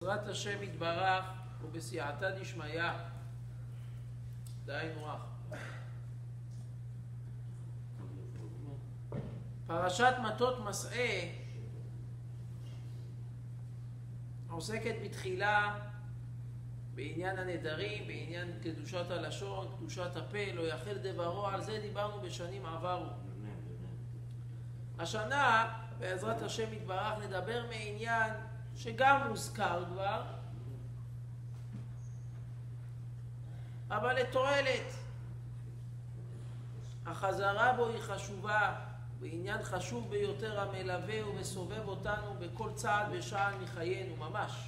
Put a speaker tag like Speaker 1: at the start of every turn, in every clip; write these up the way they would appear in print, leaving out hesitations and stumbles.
Speaker 1: בעזרת השם יתברך ובסייעתא דשמיא. דהיינו אח. פרשת מטות מסעה עוסקת בתחילה בעניין הנדרים, בעניין קדושת הלשון, קדושת הפה, לא יחל דברו. על זה דיברנו בשנים עברו. השנה בעזרת השם יתברך נדבר מעניין שגם מוזכר כבר, אבל לתועלת. החזרה בו היא חשובה, בעניין חשוב ביותר המלווה ומסובב אותנו בכל צעד ושעל מחיינו ממש.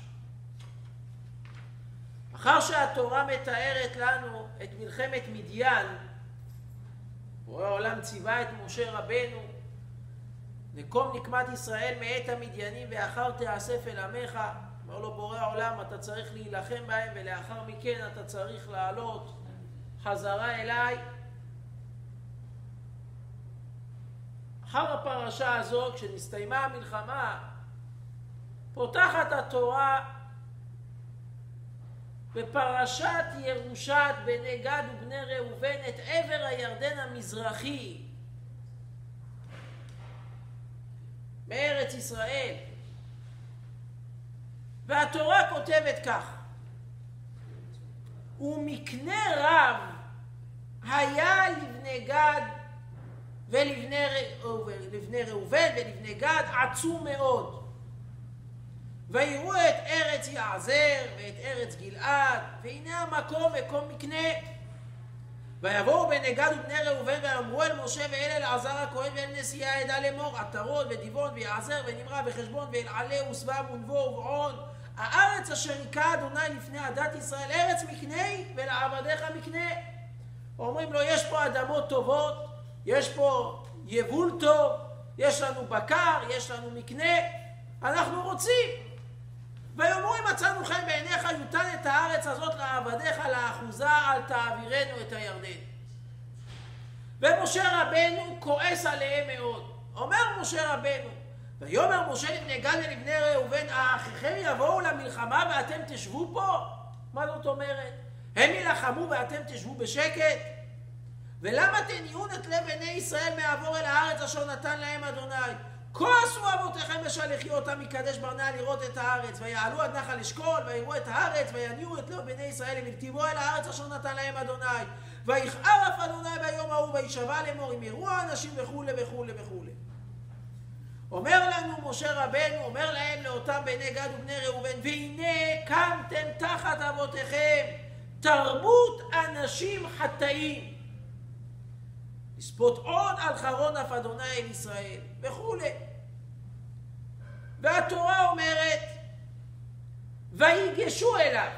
Speaker 1: אחר שהתורה מתארת לנו את מלחמת מדיין, בורא העולם ציווה את משה רבנו, נקום נקמת ישראל מאת המדיינים ואחר תאסף אל עמך. אמר לו בורא העולם, אתה צריך להילחם בהם ולאחר מכן אתה צריך לעלות חזרה אליי. אחר הפרשה הזו, כשנסתיימה המלחמה, פותחת התורה בפרשת ירושת בני גד ובני ראובן את עבר הירדן המזרחי מארץ ישראל. והתורה כותבת כך: ומקנה רב היה לבני גד ולבני ראובן ולבני גד עצום מאוד, ויראו את ארץ יעזר ואת ארץ גלעד, והנה המקום מקום מקנה. ויבואו בני גד ובני ראובן ואמרו אל משה ואל אלעזר הכהן ואל נשיאי העדה לאמור, עטרות ודיבון ויעזר ונמרה וחשבון ואל עלה וסבא ונבו ובעון, הארץ אשר היכה אדוני לפני עדת ישראל ארץ מקנה ולעבדיך מקנה. אומרים לו, יש פה אדמות טובות, יש פה יבול טוב, יש לנו בקר, יש לנו מקנה, אנחנו רוצים. ויאמרו אם מצאנו חן בעיניך יותן את הארץ הזאת לעבדיך לאחוזה, אל תעבירנו את הירדן. ומשה רבנו כועס עליהם מאוד. אומר משה רבנו, ויאמר משה לבני גד ולבני ראובן, האחיכם יבואו למלחמה ואתם תשבו פה? מה זאת אומרת? הם ילחמו ואתם תשבו בשקט? ולמה תניעון את לב בני ישראל מעבור אל הארץ אשר נתן להם אדוני? כה עשו אבותיכם בשלחי אותם מקדש ברנע לראות את הארץ, ויעלו עד נחל אשכול ויראו את הארץ, ויניעו את לב בני ישראל ולכתיבו אל הארץ אשר נתן להם אדוני, ויכער אף אדוני ביום ההוא וישבע לאמור אם יראו האנשים וכולי וכולי וכולי. אומר לנו משה רבנו, אומר להם לאותם בני גד ובני ראובן, והנה קמתם תחת אבותיכם תרבות אנשים חטאים, לספות עוד על חרון אף אדוני אל ישראל וכולי. והתורה אומרת ויגשו אליו.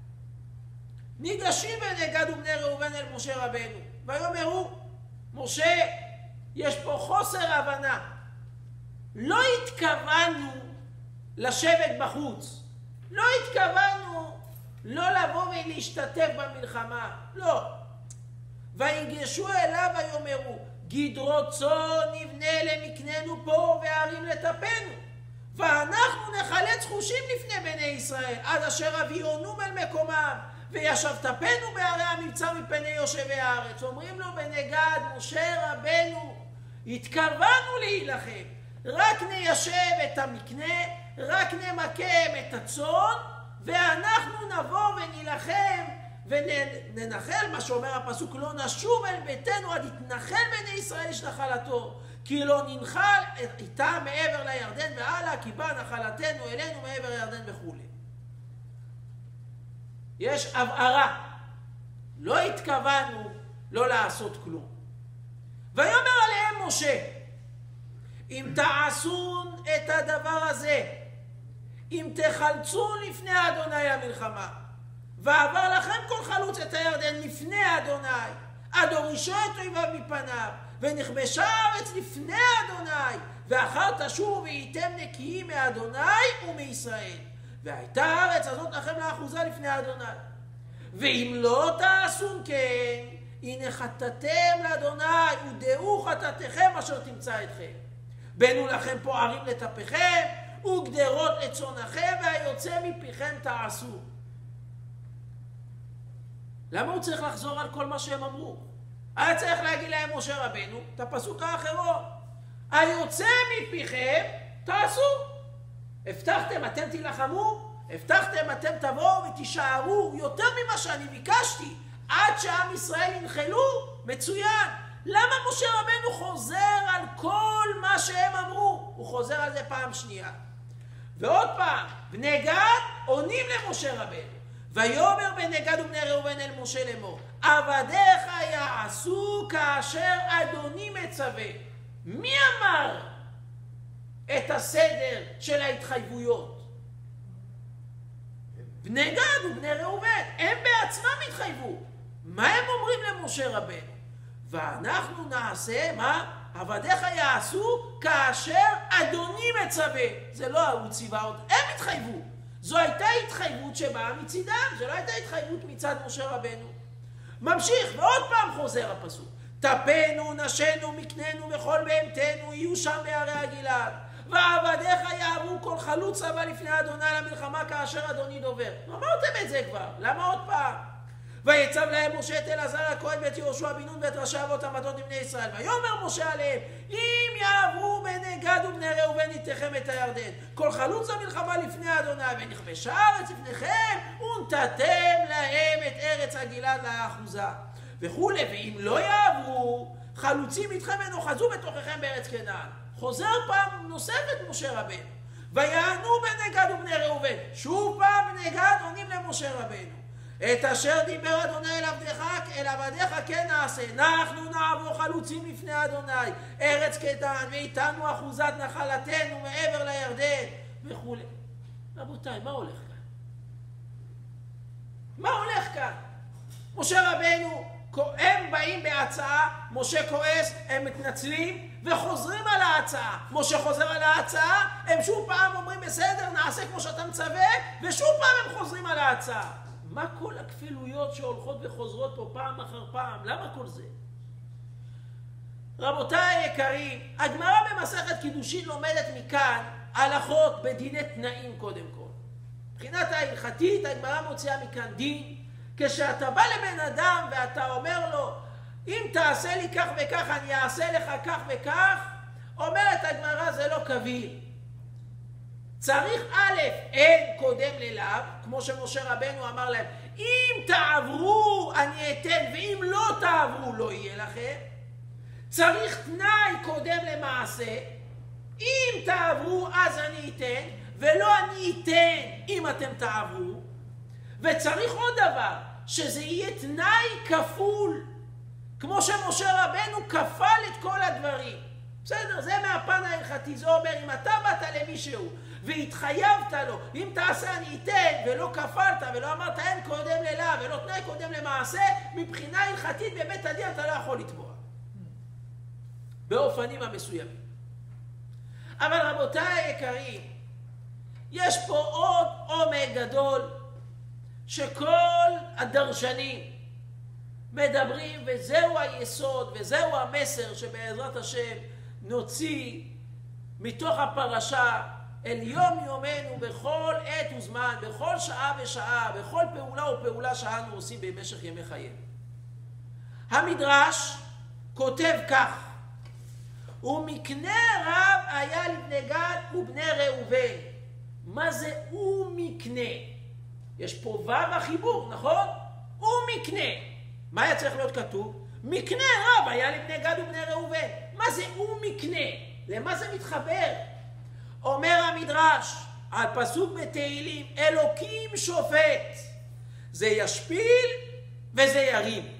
Speaker 1: ניגשים בני גד ובני ראובן אל משה רבנו ויאמרו, משה, יש פה חוסר הבנה, לא התכוונו לשבת בחוץ, לא התכוונו לא לבוא ולהשתתף במלחמה, לא. ויגשו אליו ויאמרו, גדרות צאן נבנה למקננו פה וערים לטפנו, ואנחנו נחלץ חושים לפני בני ישראל עד אשר אביאונום אל מקומם, וישב טפנו בערי המבצע מפני יושבי הארץ. אומרים לו בני גד, משה רבנו, התכוונו להילחם, רק ניישב את המקנה, רק נמקם את הצאן, ואנחנו נבוא ונילחם וננחל, מה שאומר הפסוק, לא נשוב אל ביתנו עד יתנחל בני ישראל איש נחלתו, כי לא ננחל איתה מעבר לירדן והלאה, כי בא נחלתנו אלינו מעבר הירדן וכו'. יש הבהרה, לא התכוונו לא לעשות כלום. ויאמר עליהם משה, אם תעשון את הדבר הזה, אם תחלצו לפני אדוני המלחמה, ועבר לכם כל חלוץ את הירדן לפני אדוני, עד הורישו את אויביו מפניו, ונכבשה הארץ לפני אדוני, ואחר תשובו והייתם נקיים מאדוני ומישראל, והייתה הארץ הזאת לכם לאחוזה לפני אדוני. ואם לא תעשון כן, הנה חטאתם לאדוני, ודעו חטאתכם אשר תמצא אתכם. בנו לכם פה ערים לטפכם, וגדרות לצונכם, והיוצא מפיכם תעשו. למה הוא צריך לחזור על כל מה שהם אמרו? היה צריך להגיד להם משה רבנו את הפסוק האחרון. היוצא מפיכם תעשו. הבטחתם אתם תילחמו, הבטחתם אתם תבואו ותישארו יותר ממה שאני ביקשתי עד שעם ישראל ינחלו, מצוין. למה משה רבנו חוזר על כל מה שהם אמרו? הוא חוזר על זה פעם שנייה. ועוד פעם, בני גד עונים למשה רבנו. ויאמר בני גד ובני ראובן אל משה לאמור, עבדיך יעשו כאשר אדוני מצווה. מי אמר את הסדר של ההתחייבויות? בני גד ובני ראובן, הם בעצמם התחייבו. מה הם אומרים למשה רבנו? ואנחנו נעשה, מה? עבדיך יעשו כאשר אדוני מצווה. זה לא הוא ציווה עוד, הם התחייבו. זו הייתה התחייבות שבאה מצידם, זו לא הייתה התחייבות מצד משה רבנו. ממשיך, ועוד פעם חוזר הפסוק. טפנו, נשנו, מקננו וכל בהמתנו יהיו שם בערי הגלעד. ועבדיך יעברו כל חלוץ צבא לפני אדוני למלחמה כאשר אדוני דובר. אמרתם את זה כבר, למה עוד פעם? ויצב להם משה את אלעזר הכהן ואת יהושע בן נון ואת ראשי אבות המטות לבני ישראל. ויאמר משה עליהם, אם יעברו בני גד ובני ראובן איתכם את הירדן, כל חלוץ המלחמה לפני אדוני, ונכבשה הארץ לפניכם, ונתתם להם את ארץ הגלעד לאחוזה. וכולי, ואם לא יעברו, חלוצים איתכם ונוחזו בתוככם בארץ כנען. חוזר פעם נוספת משה רבנו. ויענו בני גד ובני ראובן. שוב פעם בני גד עונים למשה רבנו. את אשר דיבר אדוני אל עבדיך כן נעשה. אנחנו נעבור חלוצים לפני אדוני. ארץ כנען ואיתנו אחוזת נחלתנו מעבר לירדן. וכולי. רבותיי, מה הולך כאן? מה הולך כאן? משה רבנו, הם באים בהצעה, משה כועס, הם מתנצלים וחוזרים על ההצעה. משה חוזר על ההצעה, הם שוב פעם אומרים בסדר, נעשה כמו שאתה מצווה, ושוב פעם הם חוזרים על ההצעה. מה כל הכפילויות שהולכות וחוזרות פה פעם אחר פעם? למה כל זה? רבותיי היקרים, הגמרא במסכת קידושין לומדת מכאן הלכות בדיני תנאים קודם כל. מבחינת ההלכתית, הגמרא מוציאה מכאן דין. כשאתה בא לבן אדם ואתה אומר לו, אם תעשה לי כך וכך, אני אעשה לך כך וכך, אומרת הגמרא זה לא קביל. צריך א', אין קודם ללאו, כמו שמשה רבנו אמר להם, אם תעברו אני אתן, ואם לא תעברו לא יהיה לכם. צריך תנאי קודם למעשה, אם תעברו אז אני אתן, ולא אני אתן אם אתם תעברו. וצריך עוד דבר, שזה יהיה תנאי כפול, כמו שמשה רבנו כפל את כל הדברים. בסדר, זה מהפן ההלכתי. זה אומר, אם אתה באת למישהו והתחייבת לו, אם תעשה אני אתן, ולא כפלת ולא אמרת אין קודם ללאו ולא תנאי קודם למעשה, מבחינה הלכתית בבית הדין אתה לא יכול לתבוע באופנים המסוימים. אבל רבותיי היקרים, יש פה עוד עומק גדול שכל הדרשנים מדברים, וזהו היסוד וזהו המסר שבעזרת השם נוציא מתוך הפרשה אל יום יומנו בכל עת וזמן, בכל שעה ושעה, בכל פעולה ופעולה שאנו עושים במשך ימי חיינו. המדרש כותב כך: ומקנה רב היה לבני גד ובני ראובן. מה זה ומקנה? יש פה ו' החיבור, נכון? ומקנה. מה היה צריך להיות כתוב? מקנה רב היה לבני גד ובני ראובן. מה זה ומקנה? למה זה מתחבר? אומר המדרש על פסוק בתהילים, אלוקים שופט, זה ישפיל וזה ירים.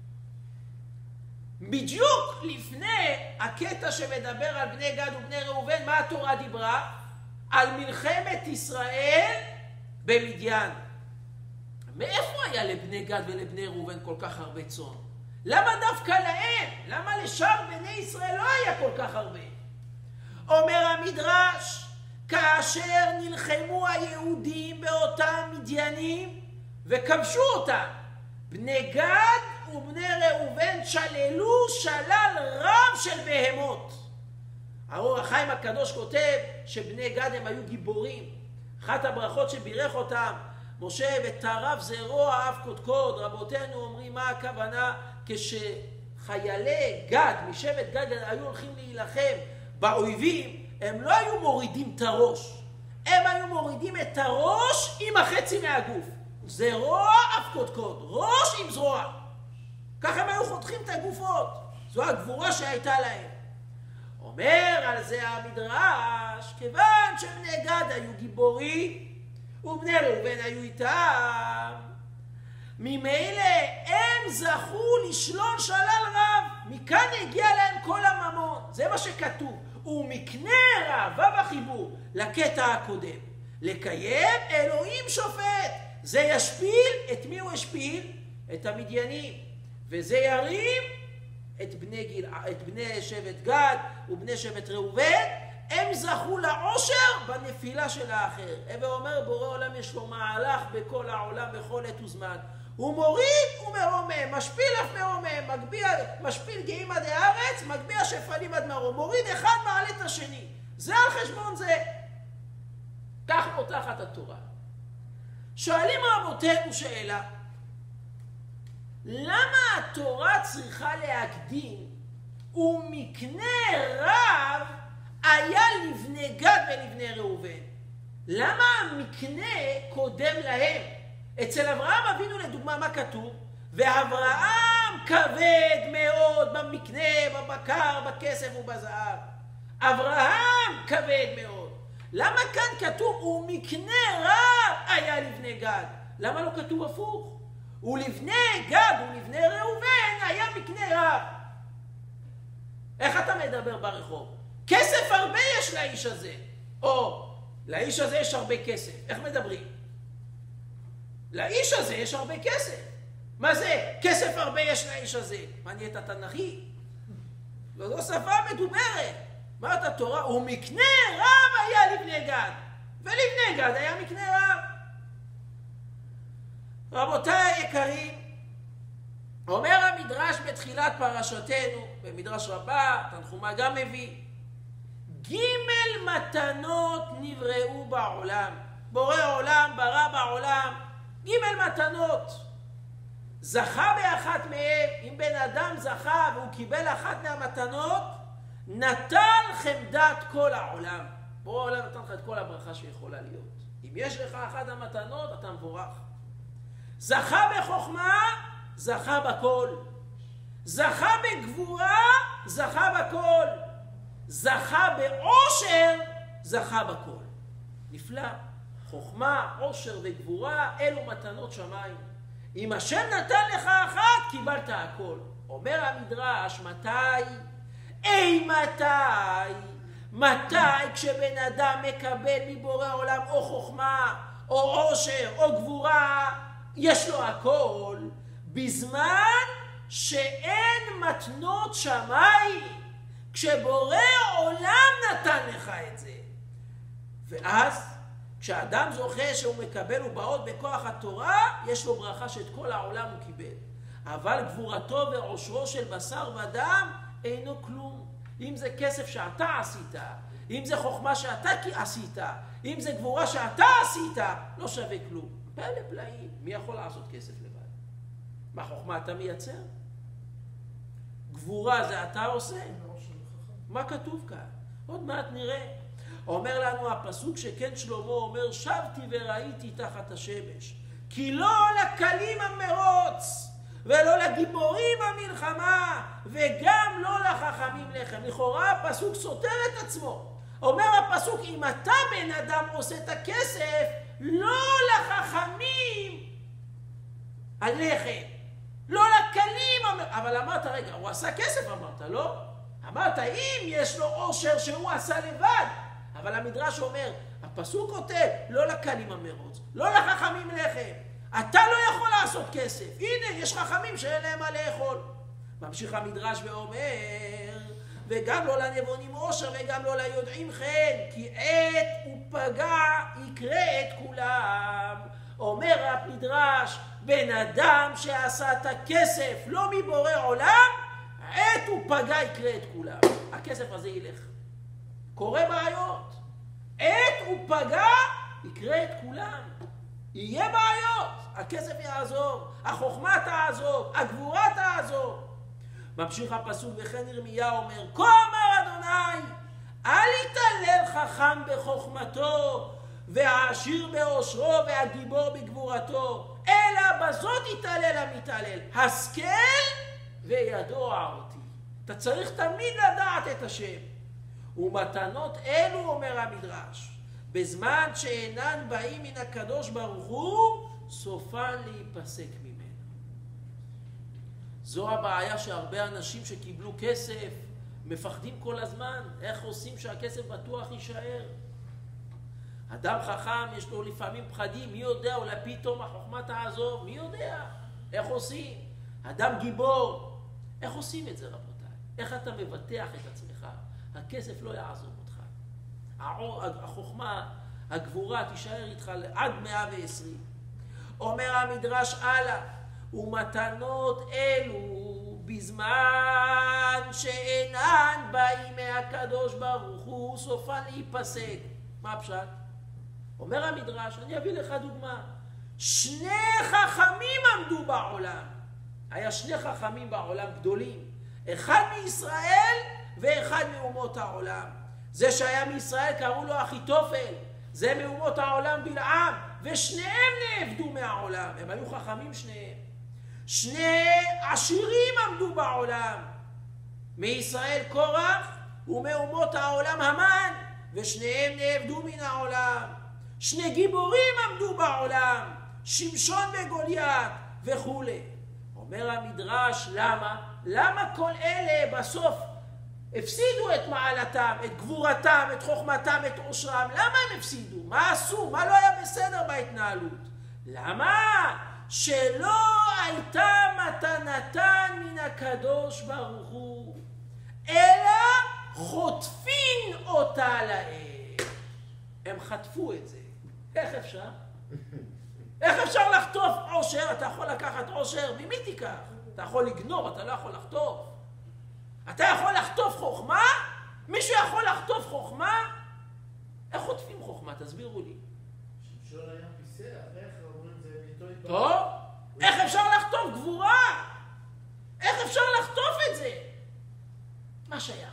Speaker 1: בדיוק לפני הקטע שמדבר על בני גד ובני ראובן, מה התורה דיברה? על מלחמת ישראל במדיין. מאיפה היה לבני גד ולבני ראובן כל כך הרבה צאן? למה דווקא להם? למה לשאר בני ישראל לא היה כל כך הרבה? אומר המדרש, כאשר נלחמו היהודים באותם מדיינים וכבשו אותם, בני גד ובני ראובן שללו שלל רב של בהמות. האור החיים הקדוש כותב שבני גד הם היו גיבורים. אחת הברכות שבירך אותם, משה וטרף זרוע אף קודקוד. רבותינו אומרים מה הכוונה כשחיילי גד, משבט גד היו הולכים להילחם באויבים, הם לא היו מורידים את הראש, הם היו מורידים את הראש עם החצי מהגוף. זרוע אף קודקוד, ראש עם זרוע. ככה הם היו חותכים את הגופות. זו הגבורה שהייתה להם. אומר על זה המדרש, כיוון שבני גד היו גיבורים ובני ראובן היו איתם, ממילא הם זכו לשלול שלל רב. מכאן הגיע להם כל הממון. זה מה שכתוב. ומקנה רב בחיבור לקטע הקודם. לקיים אלוהים שופט. זה ישפיל, את מי הוא השפיל? את המדיינים. וזה ירים את בני שבט גד ובני שבט ראובן. הם זכו לעושר בנפילה של האחר. ואומר בורא עולם יש לו מהלך בכל העולם בכל עת וזמן. הוא מוריד ומרומם, משפיל אף מרומם, משפיל גאים עד הארץ, מגביה שפלים עד מרום. מוריד אחד מעלה את השני. זה על חשבון זה. כך פותחת התורה. שואלים רבותינו שאלה, למה התורה צריכה להקדים ומקנה רב היה לבני גד ולבני ראובן? למה המקנה קודם להם? אצל אברהם אבינו לדוגמה מה כתוב? ואברהם כבד מאוד במקנה, בבקר, בכסף ובזהב. אברהם כבד מאוד. למה כאן כתוב ומקנה רב היה לבני גד? למה לא כתוב הפוך? ולבני גד ולבני ראובן היה מקנה רב. איך אתה מדבר ברחוב? כסף הרבה יש לאיש הזה. או לאיש הזה יש הרבה כסף. איך מדברים? לאיש הזה יש הרבה כסף. מה זה? כסף הרבה יש לאיש הזה. מה נהיית תנ"כי? לא שפה מדוברת. מה את התורה? ומקנה רב היה לבני גד. ולבני גד היה מקנה רב. רבותיי היקרים, אומר המדרש בתחילת פרשתנו, במדרש רבה, תנחומה גם מביא, ג' מתנות נבראו בעולם. בורא עולם ברא בעולם ג' מתנות. זכה באחת מהם. אם בן אדם זכה והוא קיבל אחת מהמתנות, נטל חמדת כל העולם. בורא עולם נתן לך את כל הברכה שיכולה להיות. אם יש לך אחת המתנות, אתה מבורך. זכה בחוכמה, זכה בכל. זכה בגבורה, זכה בכל. זכה בעושר, זכה בכל. נפלא. חוכמה, עושר וגבורה, אלו מתנות שמיים. אם השם נתן לך אחת, קיבלת הכל. אומר המדרש, מתי? מתי כשבן אדם מקבל מבורא עולם או חוכמה, או עושר, או גבורה, יש לו הכל, בזמן שאין מתנות שמיים, כשבורא עולם נתן לך את זה. ואז כשאדם זוכה שהוא מקבל ובאות בכוח התורה, יש לו ברכה שאת כל העולם הוא קיבל. אבל גבורתו ועושרו של בשר ודם אינו כלום. אם זה כסף שאתה עשית, אם זה חוכמה שאתה עשית, אם זה גבורה שאתה עשית, לא שווה כלום. פלא פלאים, מי יכול לעשות כסף לבד? מה חוכמה אתה מייצר? גבורה זה אתה עושה? מה כתוב כאן? עוד מעט נראה. אומר לנו הפסוק שכן שלמה אומר, שבתי וראיתי תחת השמש, כי לא לקלים המרוץ, ולא לגיבורים המלחמה, וגם לא לחכמים לחם. לכאורה הפסוק סותר את עצמו. אומר הפסוק, אם אתה בן אדם עושה את הכסף, לא לחכמים הלחם, לא לקלים. אבל אמרת, רגע, הוא עשה כסף, אמרת, לא? אמרת, אם יש לו עושר שהוא עשה לבד. אבל המדרש אומר, הפסוק כותב, לא לקלים המרוץ, לא לחכמים לחם. אתה לא יכול לעשות כסף. הנה, יש חכמים שאין להם מה לאכול. ממשיך המדרש ואומר, וגם לא לנבונים עושר וגם לא ליודעים חן, כי עת ופגע יקרה את כולם. אומר המדרש, בן אדם שעשה את הכסף לא מבורא עולם, עת ופגע יקרה את כולם. הכסף הזה ילך. קורה בעיות. עת ופגע יקרה את כולם. יהיה בעיות. הכסף יעזור, החוכמה תעזור, הגבורה תעזור. ממשיך הפסוק, וכן ירמיה אומר, כה אמר אדוני, אל יתהלל חכם בחוכמתו, והעשיר באושרו, והגיבור בגבורתו, אלא בזאת יתהלל המתהלל, השכל וידוע אותי. אתה צריך תמיד לדעת את השם. ומתנות אלו, אומר המדרש, בזמן שאינן באים מן הקדוש ברוך הוא, סופן להיפסק ממנו. זו הבעיה שהרבה אנשים שקיבלו כסף מפחדים כל הזמן. איך עושים שהכסף בטוח יישאר? אדם חכם יש לו לפעמים פחדים, מי יודע, אולי פתאום החוכמה תעזור, מי יודע? איך עושים? אדם גיבור, איך עושים את זה רבותיי? איך אתה מבטח את עצמך? הכסף לא יעזור אותך. החוכמה, הגבורה תישאר איתך עד 120. אומר המדרש הלאה, ומתנות אלו בזמן שאינן באים מהקדוש ברוך הוא סופן להיפסק. מה הפשט? אומר המדרש, אני אביא לך דוגמה. שני חכמים עמדו בעולם. היה שני חכמים בעולם גדולים. אחד מישראל ואחד מאומות העולם. זה שהיה מישראל קראו לו אחיתופל. זה מאומות העולם בלעם. ושניהם נעבדו מהעולם. הם היו חכמים שניהם. שני עשירים עמדו בעולם. מישראל קורח ומאומות העולם המן. ושניהם נעבדו מן העולם. שני גיבורים עמדו בעולם. שמשון וגוליית וכו'. אומר המדרש, למה? למה כל אלה בסוף הפסידו את מעלתם, את גבורתם, את חוכמתם, את עושרם? למה הם הפסידו? מה עשו? מה לא היה בסדר בהתנהלות? למה? שלא הייתה מתנתן מן הקדוש ברוך הוא, אלא חוטפין אותה להם. הם חטפו את זה. איך אפשר? איך אפשר לחטוף עושר? אתה יכול לקחת עושר, ממי תיקח? אתה יכול לגנוב, אתה לא יכול לחטוף. אתה יכול לחטוף חוכמה? מישהו יכול לחטוף חוכמה? איך חוטפים חוכמה? תסבירו לי.
Speaker 2: שמשון היה פיסח, איך אומרים זה ביטוי?
Speaker 1: טוב, איך אפשר לחטוף גבורה? איך אפשר לחטוף את זה? מה שייך?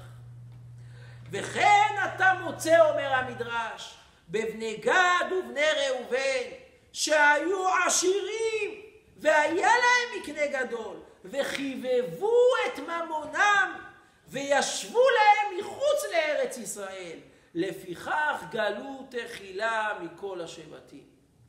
Speaker 1: וכן אתה מוצא, אומר המדרש, בבני גד ובני ראובן, שהיו עשירים, והיה להם מקנה גדול, וחיבבו את ממונם, וישבו להם מחוץ לארץ ישראל. לפיכך גלו תחילה מכל השבטים.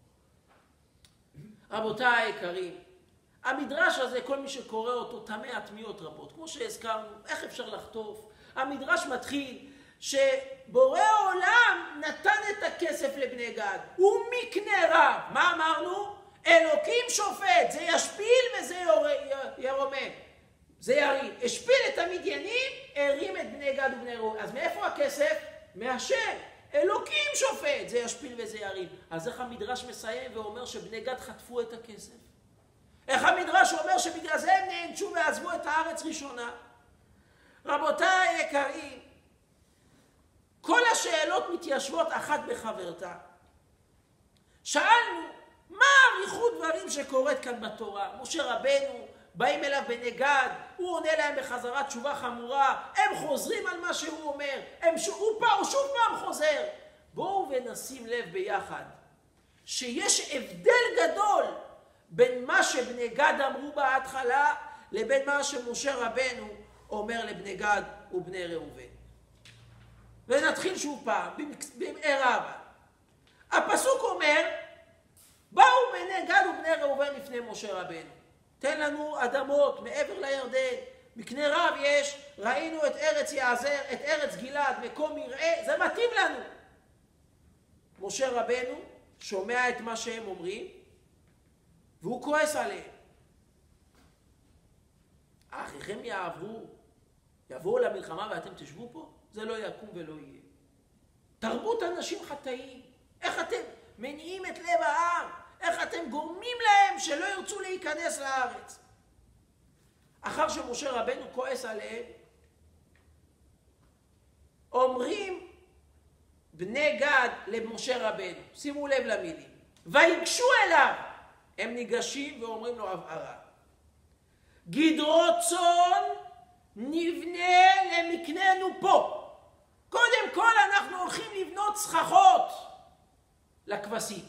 Speaker 1: רבותיי היקרים, המדרש הזה, כל מי שקורא אותו, תמה תמיהות רבות. כמו שהזכרנו, איך אפשר לחטוף? המדרש מתחיל שבורא העולם נתן את הכסף לבני גד. הוא מקנה רב. מה אמרנו? אלוקים שופט, זה ישפיל וזה ירומם. זה ירים. השפיל את המדיינים, הרים את בני גד ובני ראובן. אז מאיפה הכסף? מהשם. אלוקים שופט, זה ישפיל וזה ירים. אז איך המדרש מסיים ואומר שבני גד חטפו את הכסף? איך המדרש אומר שבגלל זה הם נענשו ועזבו את הארץ ראשונה? רבותיי היקרים, כל השאלות מתיישבות אחת בחברתה. שאלנו, מה אריכות דברים שקורית כאן בתורה? משה רבנו, באים אליו בני גד, הוא עונה להם בחזרה תשובה חמורה, הם חוזרים על מה שהוא אומר, הוא שוב פעם חוזר. בואו ונשים לב ביחד, שיש הבדל גדול בין מה שבני גד אמרו בהתחלה, לבין מה שמשה רבנו אומר לבני גד ובני ראובן. ונתחיל שוב פעם, במערבה. הפסוק אומר, באו בני גד ובני ראובן לפני משה רבנו. תן לנו אדמות מעבר לירדן, מקנה רב יש, ראינו את ארץ יעזר, את ארץ גלעד, מקום מרעה, זה מתאים לנו. משה רבנו שומע את מה שהם אומרים, והוא כועס עליהם. אחיכם יבואו למלחמה ואתם תשבו פה? זה לא יקום ולא יהיה. תרבות אנשים חטאים. איך אתם מניעים את לב העם? איך אתם גורמים להם שלא ירצו להיכנס לארץ? אחר שמשה רבנו כועס עליהם, אומרים בני גד למשה רבנו, שימו לב למילים, ויגשו אליו, הם ניגשים ואומרים לו הבהרה, גדרות צאן נבנה למקננו פה. קודם כל אנחנו הולכים לבנות סככות לכבשים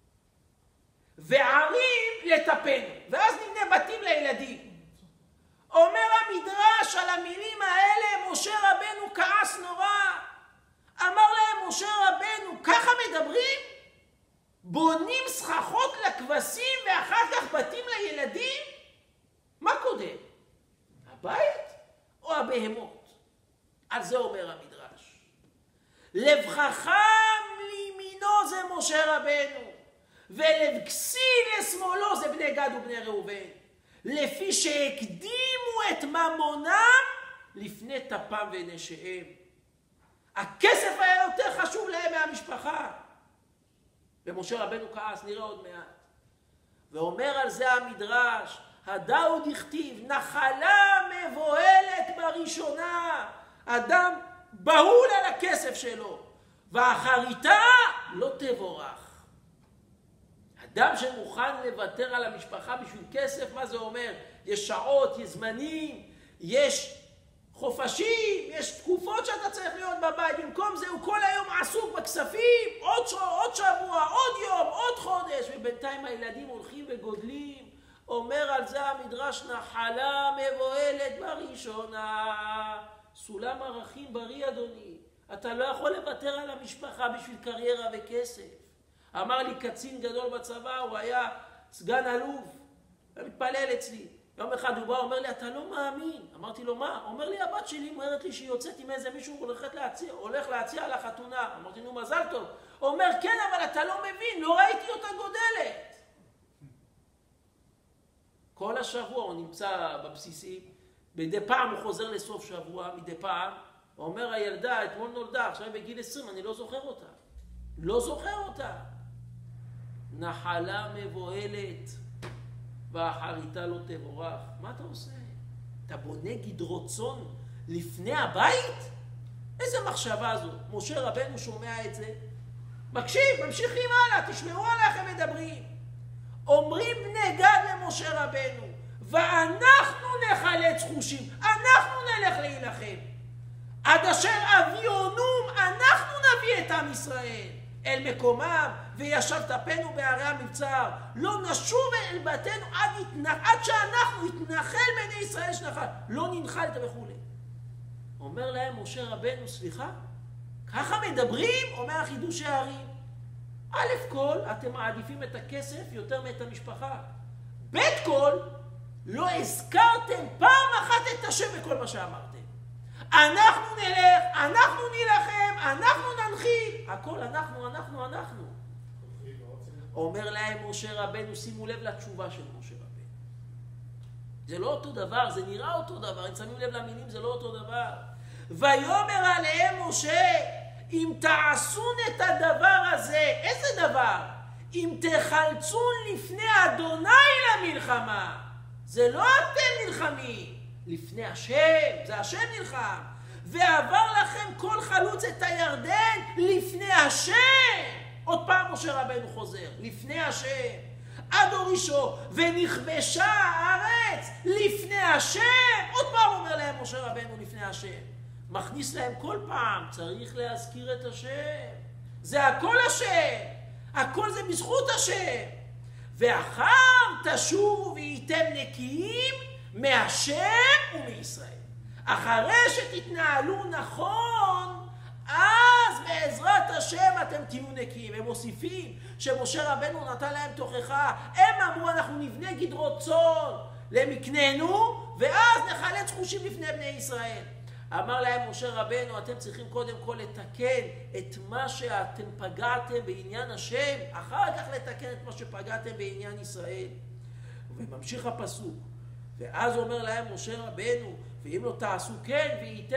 Speaker 1: וערים לטפנו, ואז נבנה בתים לילדים. אומר המדרש על המילים האלה, משה רבנו כעס נורא. אמר להם משה רבנו, ככה מדברים? בונים סככות לכבשים ואחר כך בתים לילדים? מה קודם? הבית או הבהמות? על זה אומר המדרש. לב חכם לימינו זה משה רבנו, ולב כסיל לשמאלו זה בני גד ובני ראובן, לפי שהקדימו את ממונם לפני טפם ונשיהם. הכסף היה יותר חשוב להם מהמשפחה. ומשה רבנו כעס, נראה עוד מעט. ואומר על זה המדרש, הדאו דכתיב, נחלה מבוהלת בראשונה. אדם בהול על הכסף שלו, ואחריתה לא תבורך. אדם שמוכן לוותר על המשפחה בשביל כסף, מה זה אומר? יש שעות, יש זמנים, יש חופשים, יש תקופות שאתה צריך להיות בבית. במקום זה הוא כל היום עסוק בכספים, עוד שבוע, עוד יום, עוד חודש, ובינתיים הילדים הולכים וגודלים. אומר על זה המדרש, נחלה מבוהלת בראשונה. סולם ערכים בריא אדוני, אתה לא יכול לוותר על המשפחה בשביל קריירה וכסף. אמר לי קצין גדול בצבא, הוא היה סגן אלוף, ומתפלל אצלי. יום אחד הוא בא, אומר לי, אתה לא מאמין. אמרתי לו, מה? אומר לי, הבת שלי אומרת לי שהיא יוצאת עם איזה מישהו הולך להציע על החתונה. אמרתי, נו, מזל טוב. הוא אומר, כן, אבל אתה לא מבין, לא ראיתי אותה גודלת. כל השבוע הוא נמצא בבסיסים, מדי פעם הוא חוזר לסוף שבוע, מדי פעם, הוא אומר, הילדה, אתמול נולדה, עכשיו בגיל 20, אני לא זוכר אותה. לא זוכר אותה. נחלה מבוהלת, ואחריתה לא תבורך. מה אתה עושה? אתה בונה גדרות צאן לפני הבית? איזה מחשבה זו? משה רבנו שומע את זה, מקשיב, ממשיכים הלאה, תשמעו על איך הם מדברים. אומרים בני גד למשה רבנו, ואנחנו נחלץ חושים, אנחנו נלך להילחם. עד אשר אביונום, אנחנו נביא את עם ישראל אל מקומם, וישב טפנו בערי המבצר. לא נשוב אל בתינו עד שאנחנו יתנחל בני ישראל שנחל. לא ננחל וכו'. אומר להם משה רבנו, סליחה? ככה מדברים? אומר החידושי הערים. א' כל, אתם מעדיפים את הכסף יותר מאת המשפחה. ב' כל, לא הזכרתם פעם אחת את השם בכל מה שאמרתם. אנחנו נלך, אנחנו נילחם, אנחנו ננחיל. הכל אנחנו. אומר להם משה רבנו, שימו לב לתשובה של משה רבנו. זה לא אותו דבר, זה נראה אותו דבר. אם שמים לב למילים, זה לא אותו דבר. ויאמר עליהם משה, אם תעשון את הדבר הזה, איזה דבר? אם תחלצון לפני אדוני למלחמה. זה לא אתם נלחמים, לפני השם, זה השם נלחם. ועבר לכם כל חלוץ את הירדן לפני השם. עוד פעם משה רבנו חוזר, לפני השם. עד הורישו, ונכבשה הארץ לפני השם. עוד פעם אומר להם משה רבנו לפני השם. מכניס להם כל פעם, צריך להזכיר את השם. זה הכל השם. הכל זה בזכות השם. ואחר תשובו והייתם נקיים מהשם ומישראל. אחרי שתתנהלו נכון, אז בעזרת השם אתם תהיו נקיים. הם מוסיפים שמשה רבנו נתן להם תוכחה. הם אמרו, אנחנו נבנה גדרות צאן למקננו, ואז נחלץ חושים לפני בני ישראל. אמר להם משה רבנו, אתם צריכים קודם כל לתקן את מה שאתם פגעתם בעניין השם, אחר כך לתקן את מה שפגעתם בעניין ישראל. וממשיך הפסוק, ואז אומר להם משה רבנו, ואם לא תעשו כן,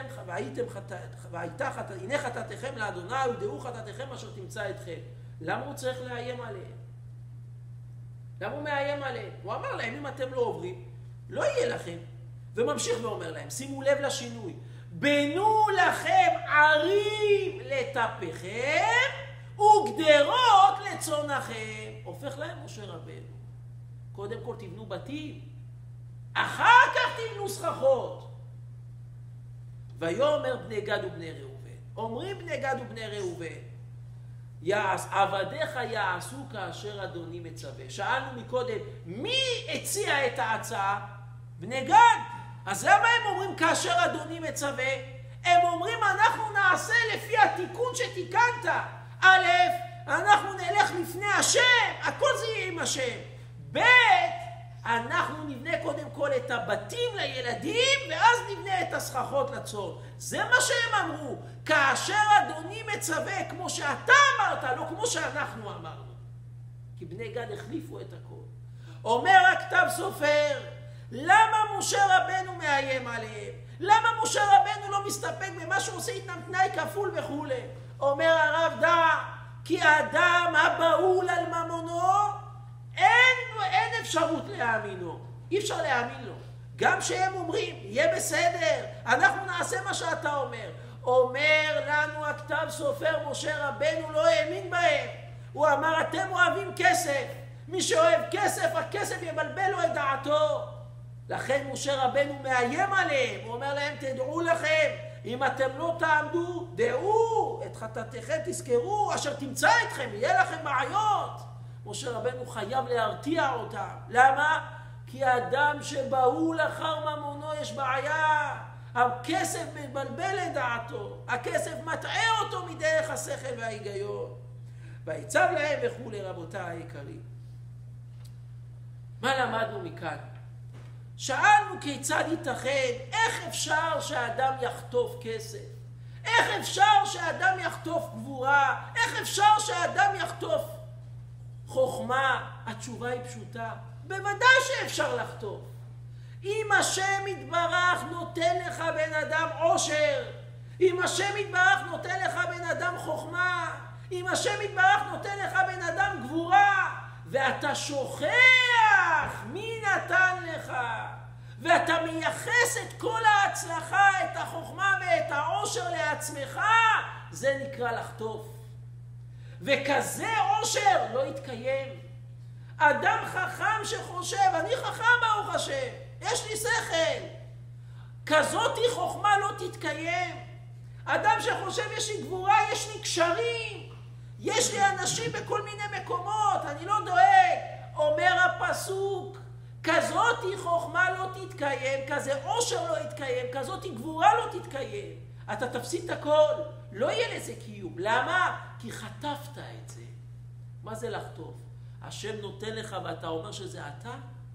Speaker 1: הנה חטאתכם לאדוני, ודעו חטאתכם אשר תמצא אתכם. למה הוא צריך לאיים עליהם? למה הוא מאיים עליהם? הוא אמר להם, אם אתם לא עוברים, לא יהיה לכם. וממשיך ואומר להם, שימו לב לשינוי. בנו לכם ערים לטפכם וגדרות לצונכם. הופך להם משה רבנו. קודם כל תבנו בתים, אחר כך תבנו סככות. ויאמר בני גד ובני ראובן, אומרים בני גד ובני ראובן, עבדיך יעשו כאשר אדוני מצווה. שאלנו מקודם, מי הציע את ההצעה? בני גד. אז למה הם אומרים כאשר אדוני מצווה? הם אומרים אנחנו נעשה לפי התיקון שתיקנת. א', אנחנו נלך לפני השם, הכל זה יהיה עם השם. ב', אנחנו נבנה קודם כל את הבתים לילדים, ואז נבנה את הסככות לצאן. זה מה שהם אמרו. כאשר אדוני מצווה, כמו שאתה אמרת, לא כמו שאנחנו אמרנו. כי בני גד החליפו את הכל. אומר הכתב סופר, למה משה רבנו מאיים עליהם? למה משה רבנו לא מסתפק במה שעושה איתם תנאי כפול וכו'? אומר הרב דע, כי האדם הבאול על ממונו, אין אפשרות להאמינו. אי אפשר להאמין לו. גם שהם אומרים, יהיה בסדר, אנחנו נעשה מה שאתה אומר. אומר לנו הכתב סופר, משה רבנו לא האמין בהם. הוא אמר, אתם אוהבים כסף. מי שאוהב כסף, הכסף יבלבל לו את דעתו. לכן משה רבנו מאיים עליהם. הוא אומר להם, תדעו לכם, אם אתם לא תעמדו, דעו, את חטאתכם תזכרו, אשר תמצא אתכם, יהיה לכם בעיות. משה רבנו חייב להרתיע אותם. למה? כי האדם שבאול אחר ממונו יש בעיה. הכסף מבלבל את דעתו. הכסף מטעה אותו מדרך השכל וההיגיון. ויצב להם וכו'. רבותיי היקרים, מה למדנו מכאן? שאלנו כיצד ייתכן, איך אפשר שהאדם יחטוף כסף? איך אפשר שהאדם יחטוף גבורה? איך אפשר שהאדם יחטוף חוכמה? התשובה היא פשוטה. בוודאי שאפשר לחטוף. אם השם יתברך נותן לך בן אדם עושר, אם השם יתברך נותן לך בן אדם חוכמה, אם השם יתברך נותן לך בן אדם גבורה, ואתה שוכח מי נתן לך, ואתה מייחס את כל ההצלחה, את החוכמה ואת העושר לעצמך, זה נקרא לחטוף. וכזה עושר לא יתקיים. אדם חכם שחושב, אני חכם ברוך השם, יש לי שכל, כזאת חוכמה לא תתקיים. אדם שחושב יש לי גבורה, יש לי קשרים, יש לי אנשים בכל מיני מקומות, אני לא דואג. אומר הפסוק, כזאת חוכמה לא תתקיים, כזה עושר לא יתקיים, כזאת גבורה לא תתקיים. אתה תפסיד את הכל, לא יהיה לזה קיום. למה? כי חטפת את זה. מה זה לחטוף? השם נותן לך ואתה אומר שזה אתה?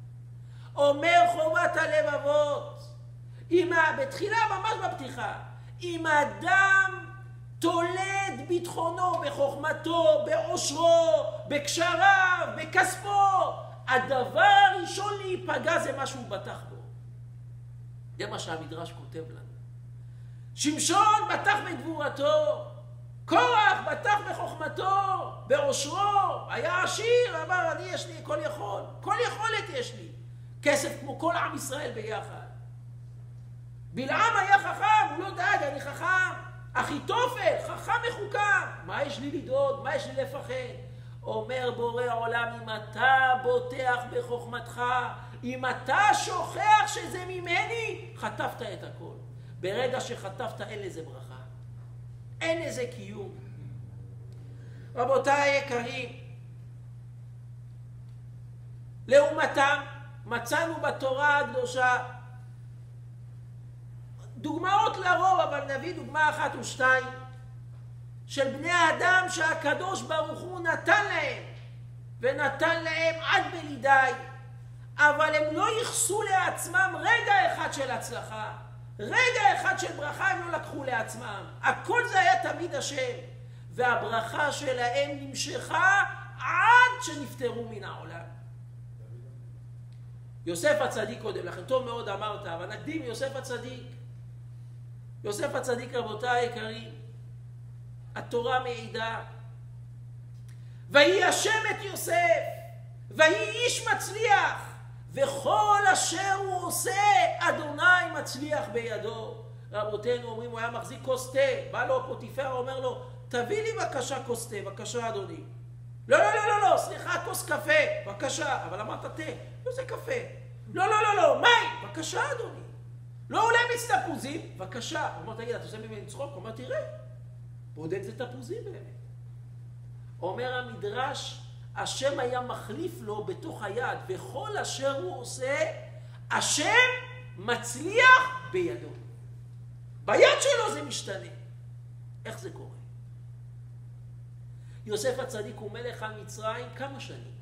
Speaker 1: אומר חובת הלבבות, בתחילה ממש בפתיחה, אם האדם תולד ביטחונו בחוכמתו, בעושרו, בקשריו, בכספו, הדבר הראשון להיפגע זה מה שהוא בטח בו. זה מה שהמדרש כותב לנו. שמשון בטח בגבורתו, קורח בטח בחוכמתו, בעושרו, היה עשיר, אמר אני יש לי כל יכולת יש לי, כסף כמו כל עם ישראל ביחד. בלעם היה חכם, הוא לא דאג, אני חכם. אחיתופל, חכם מחוכם, מה יש לי לדאוג, מה יש לי לפחד? אומר בורא העולם, אם אתה בוטח בחוכמתך, אם אתה שוכח שזה ממני, חטפת את הכל. ברגע שחטפת אין לזה ברכה, אין לזה קיום. רבותיי היקרים, לעומתם מצאנו בתורה הקדושה דוגמאות לרוב, אבל נביא דוגמה אחת ושתיים של בני האדם שהקדוש ברוך הוא נתן להם, ונתן להם עד בלידי, אבל הם לא ייחסו לעצמם רגע אחד של הצלחה, רגע אחד של ברכה הם לא לקחו לעצמם. הכל זה היה תמיד השם, והברכה שלהם נמשכה עד שנפטרו מן העולם. יוסף הצדיק קודם לכן, טוב מאוד אמרת, אבל נקדים יוסף הצדיק. יוסף הצדיק, רבותיי היקרים, התורה מעידה, ויהי השם את יוסף, ויהי איש מצליח, וכל אשר הוא עושה, אדוני מצליח בידו. רבותינו אומרים, הוא היה מחזיק כוס תה, בא לו פוטיפר, אומר לו, תביא לי בבקשה כוס תה, בבקשה אדוני. לא, לא, לא, לא, לא, סליחה, כוס קפה, בבקשה. אבל אמרת תה, לא זה קפה. לא, לא, לא, לא, מים, בבקשה אדוני. לא, אולי מיץ תפוזים, בבקשה. הוא אומר, תגיד, אתה עושה ממני צחוק? הוא אומר, תראה, בודק זה תפוזים באמת. אומר המדרש, השם היה מחליף לו בתוך היד, וכל אשר הוא עושה, השם מצליח בידו. ביד שלו זה משתנה. איך זה קורה? יוסף הצדיק הוא מלך על מצרים כמה שנים?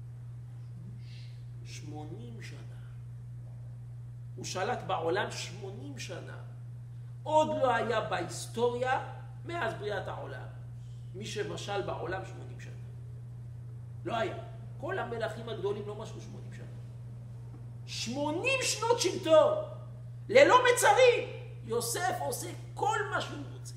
Speaker 1: 80 שנה. הוא שלט בעולם 80 שנה. עוד לא היה בהיסטוריה מאז בריאת העולם. מי שמשל בעולם 80 שנה. לא היה. כל המלכים הגדולים לא משהו 80 שנה. 80 שנות שלטון. ללא מצרים. יוסף עושה כל מה שהוא רוצה.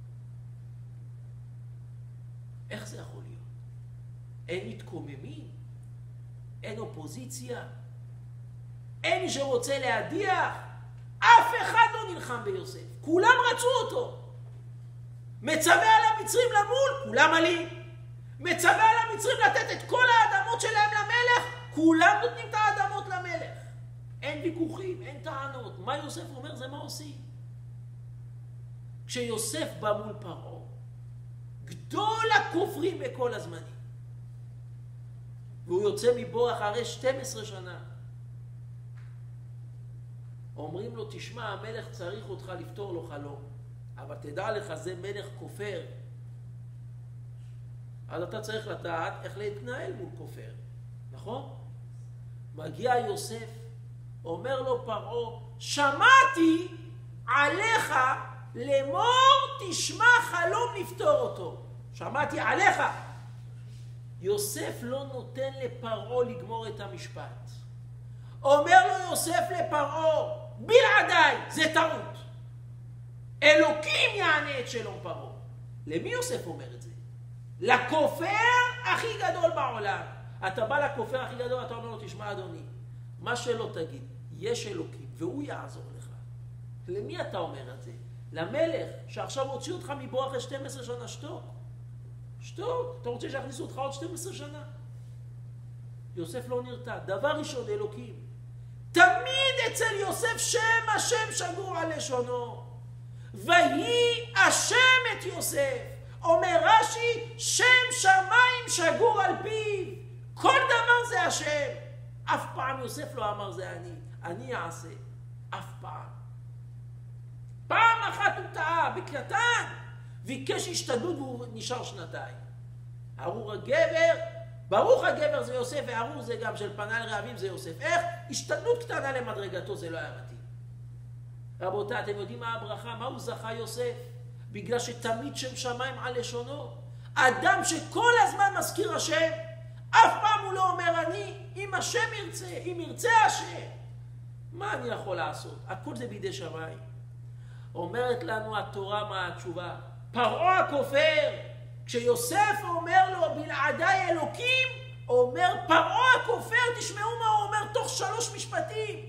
Speaker 1: איך זה יכול להיות? אין מתקוממים, אין אופוזיציה, אין מי שרוצה להדיח, אף אחד לא נלחם ביוסף, כולם רצו אותו. מצווה על המצרים למול, כולם עלים. מצווה על המצרים לתת את כל האדמות שלהם למלך, כולם נותנים את האדמות למלך. אין ויכוחים, אין טענות. מה יוסף אומר? זה מה עושים. כשיוסף בא מול פרעה, גדול הכופרים בכל הזמנים. והוא יוצא מבור אחרי 12 שנה. אומרים לו, תשמע, המלך צריך אותך לפתור לו חלום. אבל תדע לך, זה מלך כופר. אז אתה צריך לדעת איך להתנהל מול כופר. נכון? מגיע יוסף, אומר לו פרעה, שמעתי עליך לאמור תשמע חלום לפתור אותו. שמעתי עליך. יוסף לא נותן לפרעה לגמור את המשפט. אומר לו יוסף לפרעה, בלעדיי, זה טעות. אלוקים יענה את שלום פרעה. למי יוסף אומר את זה? לכופר הכי גדול בעולם. אתה בא לכופר הכי גדול, אתה אומר לו, תשמע אדוני, מה שלא תגיד, יש אלוקים, והוא יעזור לך. למי אתה אומר את זה? למלך, שעכשיו הוציאו אותך מבור אחרי 12 שנה, שתוק. שתוק, אתה רוצה שיכניסו אותך עוד 12 שנה? יוסף לא נרתע. דבר ראשון, אלוקים. תמיד אצל יוסף שם השם שגור על לשונו. ויהי השם את יוסף. אומר רש"י, שם שמיים שגור על פיו. כל דבר זה השם. אף פעם יוסף לא אמר זה אני אעשה. אף פעם. פעם אחת הוא טעה, בקטן, ביקש השתדלות והוא נשאר שנתיים. ארור הגבר, ברוך הגבר זה יוסף, וארור זה גם של פנה לרעבים זה יוסף. איך? השתדלות קטנה למדרגתו, זה לא היה מתאים. רבותיי, אתם יודעים מה הברכה? מה הוא זכה יוסף? בגלל שתמיד שם שמיים על לשונו. אדם שכל הזמן מזכיר השם, אף פעם הוא לא אומר אני, אם השם ירצה, אם ירצה השם. מה אני יכול לעשות? הכל זה בידי שמיים. אומרת לנו התורה מה התשובה. פרעה הכופר, כשיוסף אומר לו בלעדיי אלוקים, אומר פרעה הכופר, תשמעו מה הוא אומר תוך 3 משפטים.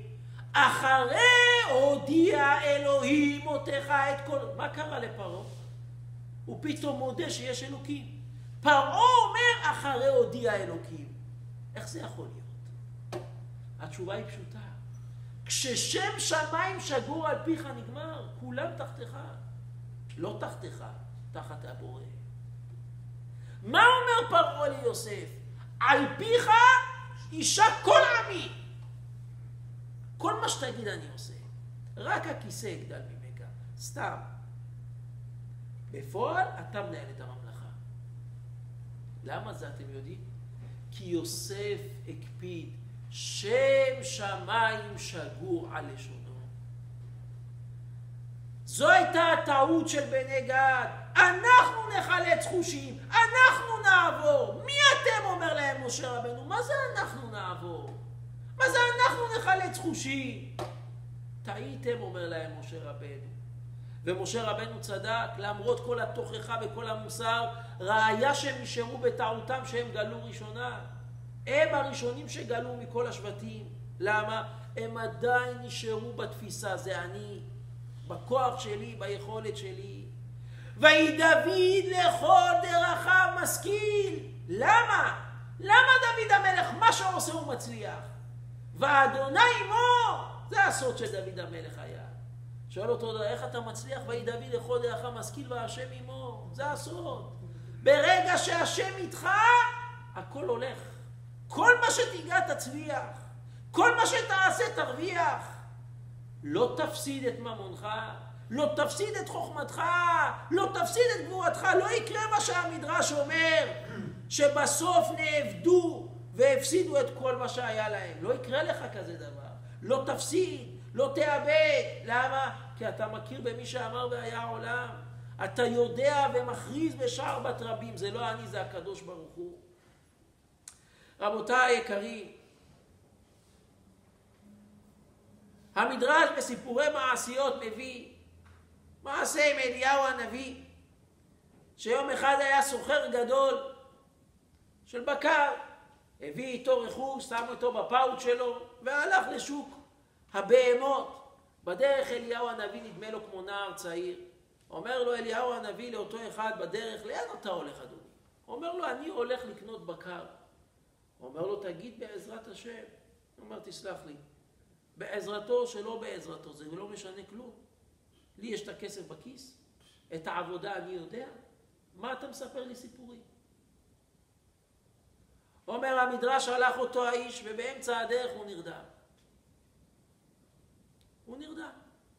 Speaker 1: אחרי הודיע אלוהים מותך את כל... מה קרה לפרעה? הוא פתאום מודה שיש אלוקים. פרעה אומר אחרי הודיע אלוקים. איך זה יכול להיות? התשובה היא פשוטה. כששם שמיים שגור על פיך נגמר, כולם תחתך. לא תחתך, תחת הבורא. מה אומר פרעה ליוסף? על פיך אישה כל עמי. כל מה שתגיד אני עושה. רק הכיסא יגדל ממך. סתם. בפועל אתה מנהל את הממלכה. למה זה אתם יודעים? כי יוסף הקפיד. שם שמיים שגור על לשונו. זו הייתה הטעות של בני גד. אנחנו נחלץ חושים, אנחנו נעבור. מי אתם? אומר להם משה רבנו. מה זה אנחנו נעבור? מה זה אנחנו נחלץ חושים? טעיתם, אומר להם משה רבנו. ומשה רבנו צדק, למרות כל התוכחה וכל המוסר, ראיה שהם נשארו בטעותם שהם גלו ראשונה. הם הראשונים שגלו מכל השבטים. למה? הם עדיין נשארו בתפיסה, זה אני. בכוח שלי, ביכולת שלי. ויהי דוד לכל דרכיו משכיל. למה? למה דוד המלך, מה שעושה הוא מצליח? ואדוני עמו, זה הסוד של דוד המלך היה. שואל אותו, איך אתה מצליח? ויהי דוד לכל דרכיו משכיל והשם עמו. זה הסוד. ברגע שהשם איתך, הכל הולך. כל מה שתיגע תצליח. כל מה שתעשה תרוויח. לא תפסיד את ממונך, לא תפסיד את חוכמתך, לא תפסיד את גבורתך. לא יקרה מה שהמדרש אומר, שבסוף נעבדו והפסידו את כל מה שהיה להם. לא יקרה לך כזה דבר. לא תפסיד, לא תאבד. למה? כי אתה מכיר במי שאמר והיה העולם. אתה יודע ומכריז בשער בת רבים. זה לא אני, זה הקדוש ברוך הוא. רבותיי היקרים, המדרש בסיפורי מעשיות מביא מעשה עם אליהו הנביא, שיום אחד היה סוחר גדול של בקר, הביא איתו רכוש, שם אותו בפאוט שלו והלך לשוק הבהמות. בדרך אליהו הנביא נדמה לו כמו נער צעיר. אומר לו אליהו הנביא לאותו אחד בדרך, לאן אתה הולך אדוני? אומר לו, אני הולך לקנות בקר. אומר לו, תגיד בעזרת השם. אומר, תסלח לי, בעזרתו שלא בעזרתו, זה לא משנה כלום. לי יש את הכסף בכיס, את העבודה אני יודע, מה אתה מספר לי סיפורים? אומר המדרש, הלך אותו האיש ובאמצע הדרך הוא נרדם. הוא נרדם.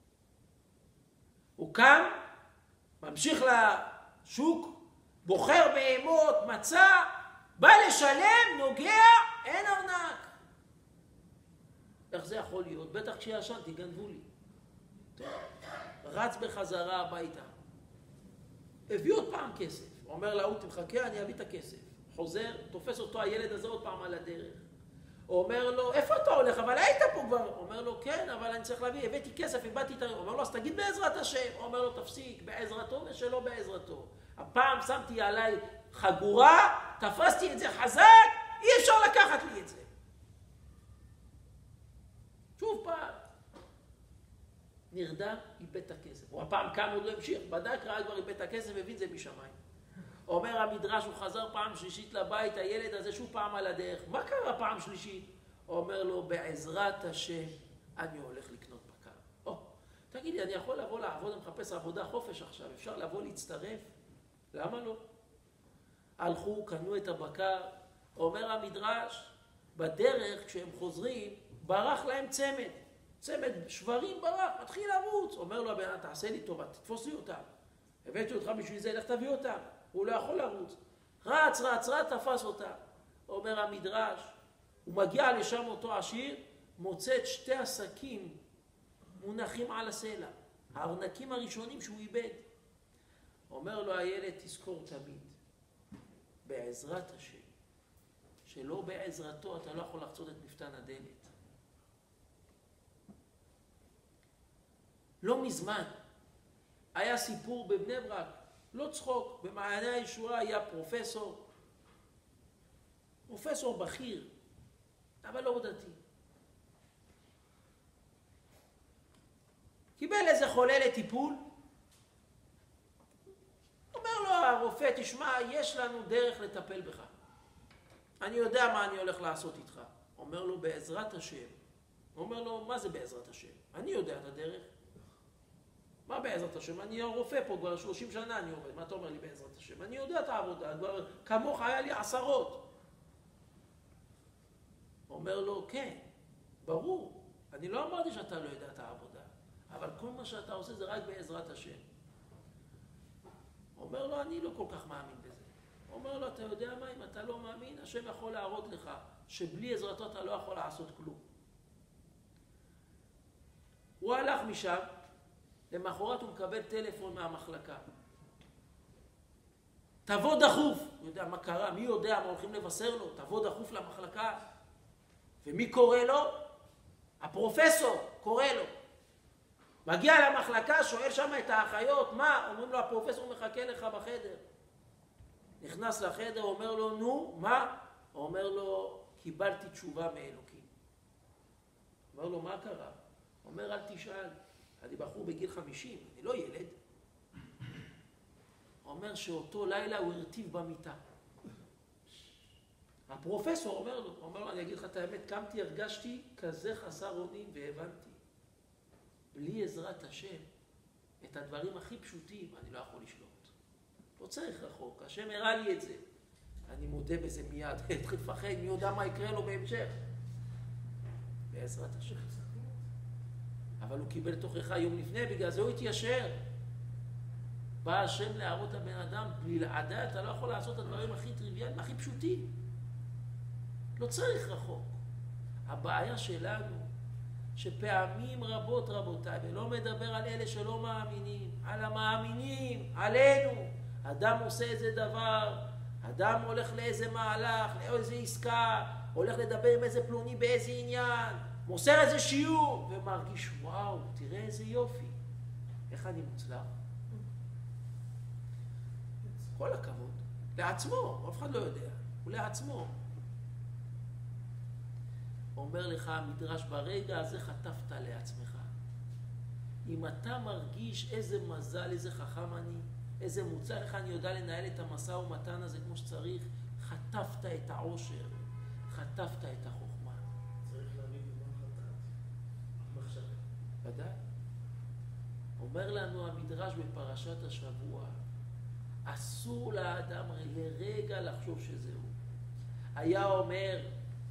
Speaker 1: הוא קם, ממשיך לשוק, בוחר בהמות, מצא, בא לשלם, נוגע, אין ארנק. איך זה יכול להיות? בטח כשישנתי, גנבו לי. טוב, רץ בחזרה הביתה. הביא עוד פעם כסף. אומר לה, הוא תמחכה, אני אביא את הכסף. חוזר, תופס אותו הילד הזה עוד פעם על הדרך. אומר לו, איפה אתה הולך? אבל היית פה כבר. אומר לו, כן, אבל אני צריך להביא, הבאתי כסף, הבאתי את... אומר לו, אז תגיד בעזרת השם. אומר לו, תפסיק, בעזרתו ושלא בעזרתו. הפעם שמתי עליי חגורה, תפסתי את זה חזק, אי אפשר לקחת לי את זה. שוב פעם. נרדם, איבד את הכסף. הוא הפעם קם עוד לא המשיך, בדק, ראה כבר איבד את הכסף, הבין זה משמיים. אומר המדרש, הוא חזר פעם שלישית לבית, הילד הזה שוב פעם על הדרך. מה קרה פעם שלישית? אומר לו, בעזרת השם, אני הולך לקנות בקר. תגיד לי, אני יכול לבוא לעבוד, אני מחפש עבודה חופש עכשיו, אפשר לבוא להצטרף? למה לא? הלכו, קנו את הבקר. אומר המדרש, בדרך כשהם חוזרים, ברח להם צמד. צמד שברים ברח, מתחיל לרוץ. אומר לו, הבן, תעשה לי טובה, תתפוס לי אותם. הבאתי אותך בשביל זה, לך תביא אותם. הוא לא יכול לרוץ. רץ, תפס אותם. אומר המדרש, הוא מגיע לשם אותו עשיר, מוצא את שתי עסקים מונחים על הסלע. הארנקים הראשונים שהוא איבד. אומר לו הילד, תזכור תמיד, בעזרת השם, שלא בעזרתו אתה לא יכול לחצות את מפתן הדלת. לא מזמן היה סיפור בבני ברק, לא צחוק, במעייני הישועה היה פרופסור בכיר, אבל לא דתי. קיבל איזה חולה לטיפול, אומר לו הרופא, תשמע, יש לנו דרך לטפל בך. אני יודע מה אני הולך לעשות איתך. אומר לו, בעזרת השם. אומר לו, מה זה בעזרת השם? אני יודע את הדרך. מה בעזרת השם? אני הרופא פה, כבר 30 שנה אני עובד. מה אתה אומר לי בעזרת השם? אני יודע את העבודה, כבר כמוך היה לי עשרות. אומר לו, כן, ברור. אני לא אמרתי שאתה לא יודע את העבודה, אבל כל מה שאתה עושה זה רק בעזרת השם. אומר לו, אני לא כל כך מאמין בזה. אומר לו, אתה יודע מה, אם אתה לא מאמין, השם יכול להראות לך שבלי עזרתו אתה לא יכול לעשות כלום. הוא הלך משם, למחרת הוא מקבל טלפון מהמחלקה. תבוא דחוף. הוא יודע מה קרה, מי יודע מה הולכים לבשר לו, תבוא דחוף למחלקה. ומי קורא לו? הפרופסור קורא לו. מגיע למחלקה, שואל שם את האחיות, מה? אומרים לו, הפרופסור מחכה לך בחדר. נכנס לחדר, אומר לו, נו, מה? אומר לו, קיבלתי תשובה מאלוקים. אומר לו, מה קרה? אומר, אל תשאל, אני בחור בגיל 50, אני לא ילד. אומר שאותו לילה הוא הרטיב במיטה. הפרופסור אומר לו, אני אגיד לך את האמת, קמתי, הרגשתי כזה חסר אונים והבנתי. בלי עזרת השם, את הדברים הכי פשוטים אני לא יכול לשלוט. לא צריך רחוק, השם הראה לי את זה. אני מודה בזה מיד, התחיל לפחד, מי יודע מה יקרה לו בהמשך. בעזרת השם. אבל הוא קיבל תוכחה יום לפני, בגלל זה הוא התיישר. בא השם להראות הבן אדם, בלעדיי אתה לא יכול לעשות את הדברים הכי טריוויאליים, הכי פשוטים. לא צריך רחוק. הבעיה שלנו, שפעמים רבות רבותיי, ולא מדבר על אלה שלא מאמינים, על המאמינים, עלינו. אדם עושה איזה דבר, אדם הולך לאיזה מהלך, לאיזה עסקה, הולך לדבר עם איזה פלוני באיזה עניין, מוסר איזה שיעור, ומרגיש, וואו, תראה איזה יופי. איך אני מוצלח? כל הכבוד. לעצמו, אף אחד לא יודע. הוא לעצמו. אומר לך המדרש, ברגע הזה חטפת לעצמך. אם אתה מרגיש איזה מזל, איזה חכם אני, איזה מוצלח, איך אני יודע לנהל את המשא ומתן הזה כמו שצריך, חטפת את העושר, חטפת את החוכמה.
Speaker 2: צריך להבין במה חטאת. מחשב.
Speaker 1: ודאי. אומר לנו המדרש בפרשת השבוע, אסור לאדם לרגע לחשוב שזהו. היה אומר,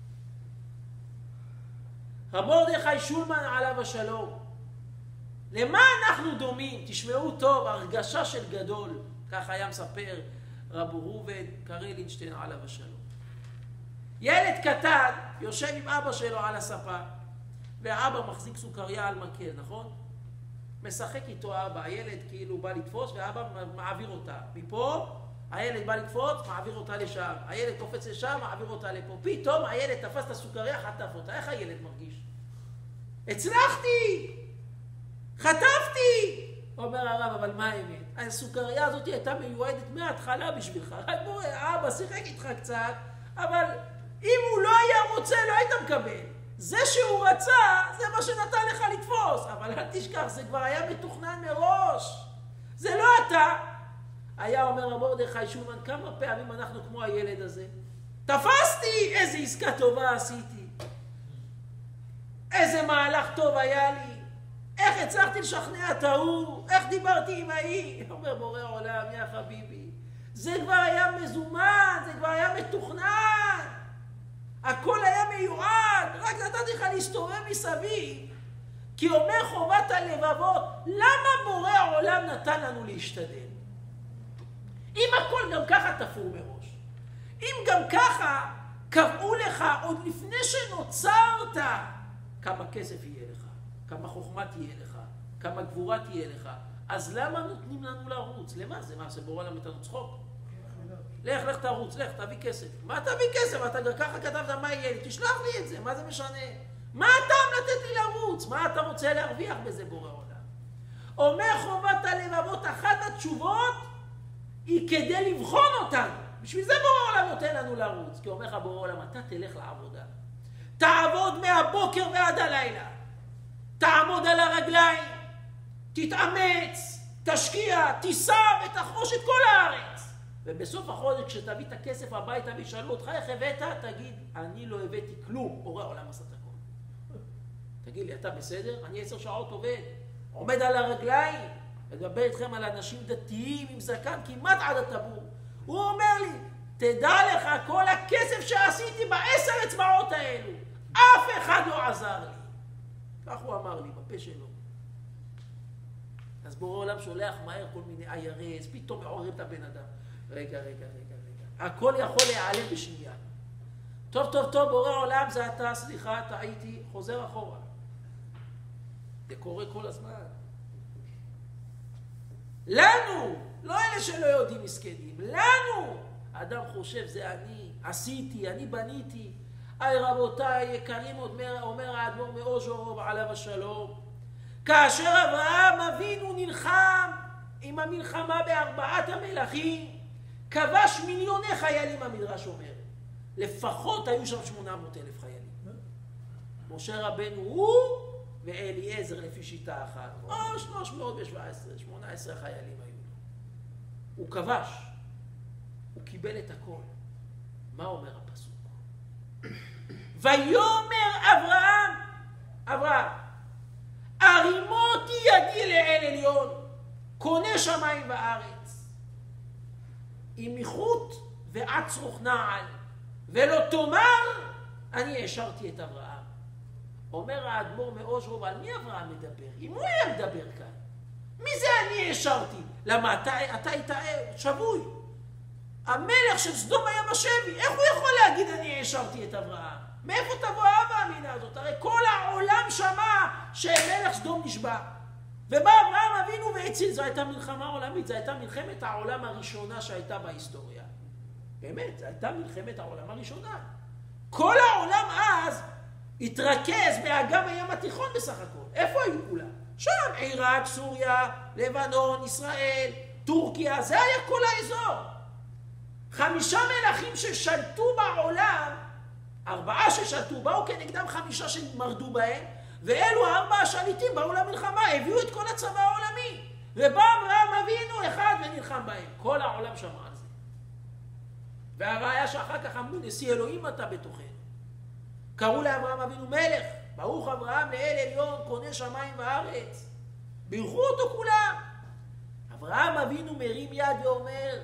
Speaker 1: רב מרדכי שולמן עליו השלום, למה אנחנו דומים? תשמעו טוב, הרגשה של גדול. כך היה מספר רב ראובן קרלינשטיין עליו השלום. ילד קטן יושב עם אבא שלו על הספה, והאבא מחזיק סוכריה על מקל, נכון? משחק איתו אבא, הילד כאילו בא לתפוס ואבא מעביר אותה. מפה הילד בא לתפוס, מעביר אותה לשם. הילד קופץ לשם, מעביר אותה לפה. פתאום הילד תפס את הסוכריה, חטף אותה. איך הילד מרגיש? הצלחתי! חטפתי! אומר הרב, אבל מה האמת? הסוכריה הזאת הייתה מיועדת מההתחלה בשבילך. רק בוא, אבא שיחק איתך קצת, אבל אם הוא לא היה רוצה, לא היית מקבל. זה שהוא רצה, זה מה שנתן לך לתפוס. אבל אל תשכח, זה כבר היה מתוכנן מראש. זה לא אתה. היה אומר רב מרדכי שולמן, כמה פעמים אנחנו כמו הילד הזה? תפסתי! איזה עסקה טובה עשיתי. איזה מהלך טוב היה לי. איך הצלחתי לשכנע את ההוא? איך דיברתי עם ההיא? אומר בורא עולם, יא חביבי. זה כבר היה מזומן, זה כבר היה מתוכנן. הכל היה מיועד, רק נתתי לך להסתובב מסביב. כי אומר חובת הלבבות, למה בורא העולם נתן לנו להשתדל? אם הכל גם ככה תפור מראש. אם גם ככה קבעו לך עוד לפני שנוצרת, כמה כסף יהיה לך, כמה חוכמה תהיה לך, כמה גבורה תהיה לך. אז למה נותנים לנו לרוץ? למה? זה מה? זה בורא העולם נתנו צחוק? לך תרוץ, לך, תביא כסף. מה תביא כסף? אתה ככה כתבת מה יהיה לי? תשלח לי את זה, מה זה משנה? מה הטעם לתת לי לרוץ? מה אתה רוצה להרוויח בזה בורא עולם? אומר חובת הלבבות, אחת התשובות היא כדי לבחון אותנו. בשביל זה בורא עולם נותן לנו לרוץ. כי אומר לך בורא עולם, אתה תלך לעבודה. תעבוד מהבוקר ועד הלילה. תעמוד על הרגליים. תתאמץ, תשקיע, תיסע ותחרוש את כל הארץ. ובסוף החודש כשתביא את הכסף הביתה וישאלו אותך איך הבאת, תגיד, אני לא הבאתי כלום, בורא העולם עשה את הכל. תגיד לי, אתה בסדר? אני 10 שעות עומד על הרגליים, מדבר איתכם על אנשים דתיים עם זקן כמעט עד הטבור. הוא אומר לי, תדע לך, כל הכסף שעשיתי ב10 אצבעות האלו, אף אחד לא עזר לי. כך הוא אמר לי, בפה שלו. אז בורא העולם שולח מהר כל מיני איירס, פתאום מעורר את הבן אדם. רגע. הכל יכול להיעלם בשנייה. טוב, בורא עולם זה אתה, סליחה, טעיתי, חוזר אחורה. זה קורה כל הזמן. לנו, לא אלה שלא יודעים מסכנים, לנו. האדם חושב, זה אני, עשיתי, אני בניתי. רבותיי יקרים, אומר האדמו"ר מאוז'ורוב עליו השלום, כאשר אברהם אבינו נלחם עם המלחמה ב4 המלכים, כבש מיליוני חיילים, המדרש אומר. לפחות היו שם 800,000 חיילים. משה רבנו הוא ואליעזר לפי שיטה אחת, או 317, 18 חיילים היו לו. הוא כבש, הוא קיבל את הכל. מה אומר הפסוק? ויאמר אברהם, הרימותי ידי לאל עליון, קונה שמיים וארץ, עם מיחות ועד צרוך נעל, ולא תאמר אני השארתי את אברהם. אומר האדמו"ר מאושרוב, על מי אברהם מדבר? אם הוא היה מדבר כאן, מי זה אני השארתי? למה אתה היית שבוי? המלך של סדום היה בשבי, איך הוא יכול להגיד אני השארתי את אברהם? מאיפה תבוא האמינה הזאת? הרי כל העולם שמע שמלך סדום נשבע. ובא אברהם אבינו והציל. זו הייתה מלחמה עולמית, זו הייתה מלחמת העולם הראשונה שהייתה בהיסטוריה. באמת, זו הייתה מלחמת העולם הראשונה. כל העולם אז התרכז באגם הים התיכון בסך הכל. איפה היו כולם? שם, עיראק, סוריה, לבנון, ישראל, טורקיה, זה היה כל האזור. 5 מלכים ששלטו בעולם, 4 ששלטו, באו כנגדם 5 שמרדו בהם, ואלו 4 השליטים באו למלחמה, הביאו את כל הצבא העולמי. ובא אברהם אבינו אחד ונלחם בהם. כל העולם שמע על זה. והראיה שאחר כך אמרו, נשיא אלוהים אתה בתוכנו. קראו לאברהם אבינו מלך, ברוך אברהם לאל עליון, קונה שמיים וארץ. בירכו אותו כולם. אברהם אבינו מרים יד ואומר,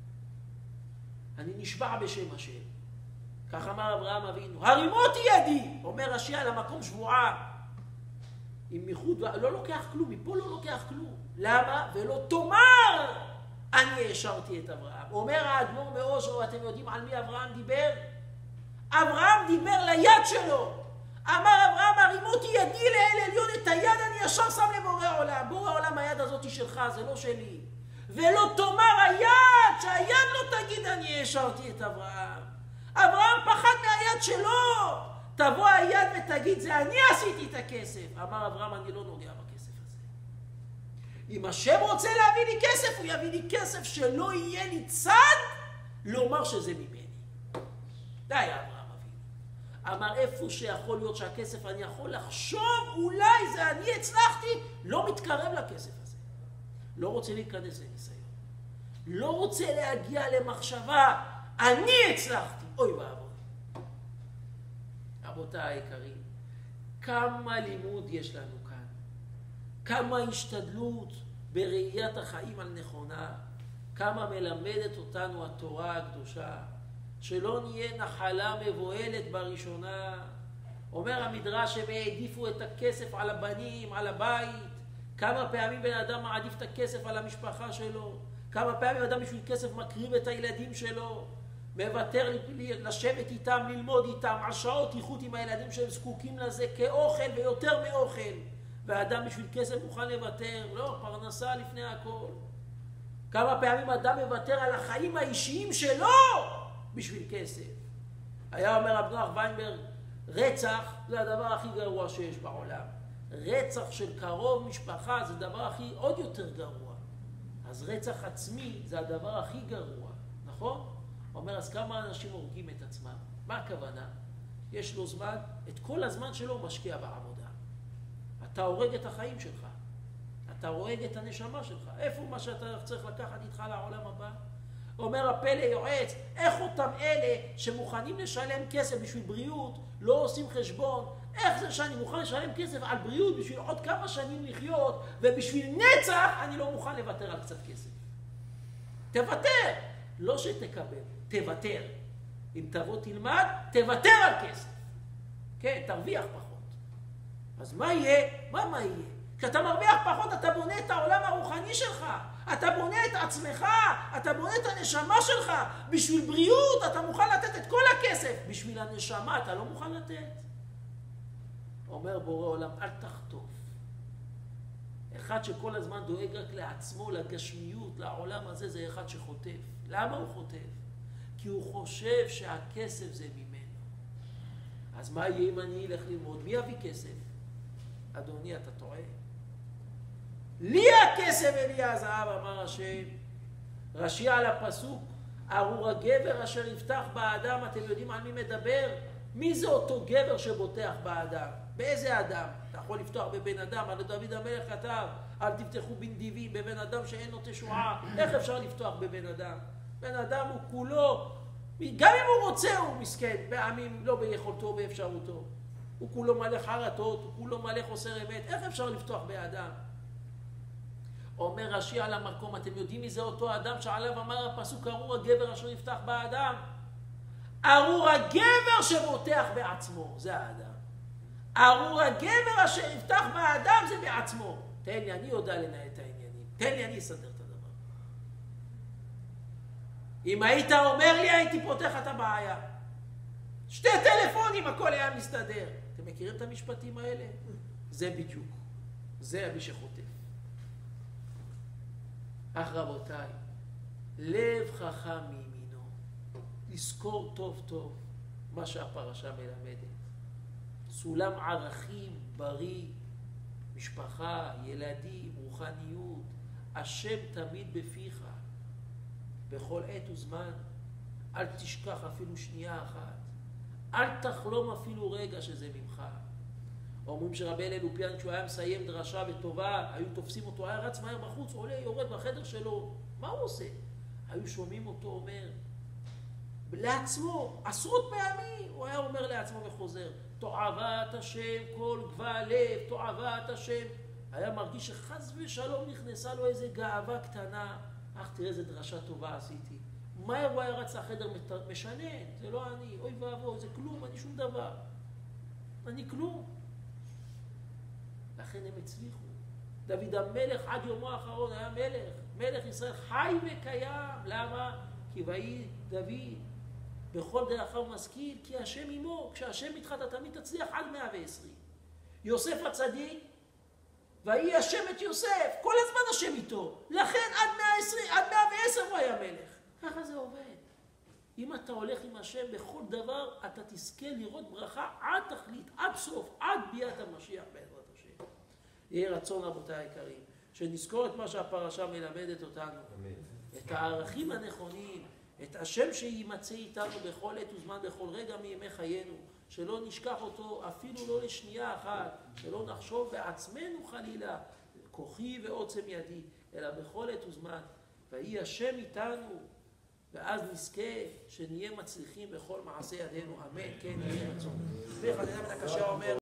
Speaker 1: אני נשבע בשם השם. כך אמר אברהם אבינו, הרימותי ידי, אומר רש"י על המקום שבועה. עם מיחוד, לא לוקח כלום, מפה לא לוקח כלום. למה? ולא תאמר, אני השארתי את אברהם. אומר האדמו"ר מאושרוב, אתם יודעים על מי אברהם דיבר? אברהם דיבר ליד שלו. אמר אברהם, הרימותי ידי לאל עליון, את היד אני ישר שם לבורא עולם. בורא עולם, היד הזאת היא שלך, זה לא שלי. ולא תאמר היד, שהיד לא תגיד אני השארתי את אברהם. אברהם פחד מהיד שלו. תבוא היד ותגיד, זה אני עשיתי את הכסף. אמר אברהם, אני לא נוגע בכסף הזה. אם השם רוצה להביא לי כסף, הוא יביא לי כסף שלא יהיה לי צד לומר שזה ממני. די, אברהם אבינו. אמר, איפה שיכול להיות שהכסף, אני יכול לחשוב, אולי זה אני הצלחתי, לא מתקרב לכסף הזה. לא רוצה להיכנס לניסיון. לא רוצה להגיע למחשבה, אני הצלחתי. אוי ואבוי. רבותיי היקרים, כמה לימוד יש לנו כאן. כמה השתדלות בראיית החיים על נכונה. כמה מלמדת אותנו התורה הקדושה. שלא נהיה נחלה מבוהלת בראשונה. אומר המדרש שהם העדיפו את הכסף על הבנים, על הבית. כמה פעמים בן אדם מעדיף את הכסף על המשפחה שלו. כמה פעמים אדם בשביל כסף מקריב את הילדים שלו. מוותר לשבת איתם, ללמוד איתם, על שעות איכות עם הילדים שהם זקוקים לזה כאוכל ויותר מאוכל. והאדם בשביל כסף מוכן לוותר. לא, פרנסה לפני הכל. כמה פעמים אדם מוותר על החיים האישיים שלו בשביל כסף. היה אומר רב נוח ויינברג, רצח זה הדבר הכי גרוע שיש בעולם. רצח של קרוב משפחה זה הדבר הכי עוד יותר גרוע. אז רצח עצמי זה הדבר הכי גרוע, נכון? הוא אומר, אז כמה אנשים הורגים את עצמם? מה הכוונה? יש לו זמן, את כל הזמן שלו הוא משקיע בעבודה. אתה הורג את החיים שלך. אתה הורג את הנשמה שלך. איפה מה שאתה צריך לקחת איתך לעולם הבא? אומר הפלא יועץ, איך אותם אלה שמוכנים לשלם כסף בשביל בריאות, לא עושים חשבון, איך זה שאני מוכן לשלם כסף על בריאות בשביל עוד כמה שנים לחיות, ובשביל נצח אני לא מוכן לוותר על קצת כסף. תוותר, לא שתקבל, תוותר. אם תבוא תלמד, תוותר על כסף. כן, תרוויח פחות. אז מה יהיה? מה יהיה? כשאתה מרוויח פחות, אתה בונה את העולם הרוחני שלך. אתה בונה את עצמך, אתה בונה את הנשמה שלך. בשביל בריאות אתה מוכן לתת את כל הכסף. בשביל הנשמה אתה לא מוכן לתת. אומר בורא עולם, אל תחטוף. אחד שכל הזמן דואג רק לעצמו, לגשמיות, לעולם הזה, זה אחד שחוטף. למה הוא חוטף? כי הוא חושב שהכסף זה ממנו. אז מה יהיה אם אני אלך ללמוד? מי יביא כסף? אדוני, אתה טועה. לי הכסף ולי הזהב, אמר השם. רש"י על הפסוק, ארור הגבר אשר יפתח באדם, אתם יודעים על מי מדבר? מי זה אותו גבר שבוטח באדם? באיזה אדם? אתה יכול לפתוח בבן אדם, הרי דוד המלך כתב, אל תפתחו בנדיבים, בבן אדם שאין לו תשועה. איך אפשר לפתוח בבן אדם? בן אדם הוא כולו, גם אם הוא רוצה הוא מסכן, פעמים לא ביכולתו ובאפשרותו. הוא כולו מלא חרטות, הוא כולו מלא חוסר אמת. איך אפשר לפתוח באדם? אומר רש"י על המקום, אתם יודעים מי זה אותו אדם שעליו אמר הפסוק, ארור הגבר אשר יפתח באדם? ארור הגבר שבוטח בעצמו, זה האדם. ארור הגבר אשר יפתח באדם זה בעצמו. תן לי, אני יודע לנהל את העניינים. תן לי, אני אסדר את הדבר. אם היית אומר לי, הייתי פותח את הבעיה. 2 טלפונים, הכל היה מסתדר. אתם מכירים את המשפטים האלה? זה בדיוק. זה מי שחוטף. אך רבותיי, לב חכם מימינו. לזכור טוב טוב מה שהפרשה מלמדת. סולם ערכים בריא, משפחה, ילדים, רוחניות, השם תמיד בפיך, בכל עת וזמן. אל תשכח אפילו שנייה אחת. אל תחלום אפילו רגע שזה ממך. אומרים שרבי אליהו לופיאן, כשהוא היה מסיים דרשה וטובה, היו תופסים אותו, היה רץ מהר בחוץ, עולה, יורד בחדר שלו. מה הוא עושה? היו שומעים אותו אומר, לעצמו, עשרות פעמים, הוא היה אומר לעצמו וחוזר, תועבת השם, כל גבל לב, תועבת השם. היה מרגיש שחס ושלום נכנסה לו איזה גאווה קטנה. אך תראה איזה דרשה טובה עשיתי. מהר הוא היה רץ לחדר משנה, זה לא אני, אוי ואבוי, זה כלום, אני שום דבר. אני כלום. לכן הם הצליחו. דוד המלך עד יומו האחרון היה מלך. מלך ישראל חי וקיים. למה? כי ויהי דוד בכל דרכיו משכיל, כי השם עמו. כשהשם איתך אתה תמיד תצליח עד 120. יוסף הצדיק, ויהי השם את יוסף. כל הזמן השם איתו. לכן עד 120, עד 110 הוא היה מלך. ככה זה עובד. אם אתה הולך עם השם בכל דבר, אתה תזכה לראות ברכה עד תכלית, עד סוף, עד ביאת המשיח בעזרת השם. יהיה רצון רבותיי היקרים, שנזכור את מה שהפרשה מלמדת אותנו. את הערכים הנכונים, את השם שימצא איתנו בכל עת וזמן, בכל רגע מימי חיינו. שלא נשכח אותו אפילו לא לשנייה אחת, שלא נחשוב בעצמנו חלילה, כוחי ועוצם ידי, אלא בכל עת וזמן. ויהי השם איתנו, ואז נזכה שנהיה מצליחים בכל מעשה ידינו. אמן, כן יהיה רצון. וחנניה בן הקשה אומר,